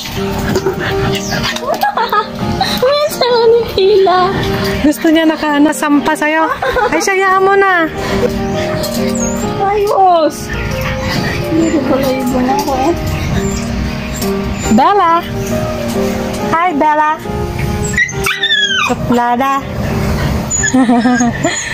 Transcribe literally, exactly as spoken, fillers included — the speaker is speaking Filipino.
May sama ni Tila. Gusto niya naka nasampa sa'yo. Ay, sayaan mo na. Ayos. Hindi ko pala ibon ako eh. Bella. Hi, Bella. Suplada.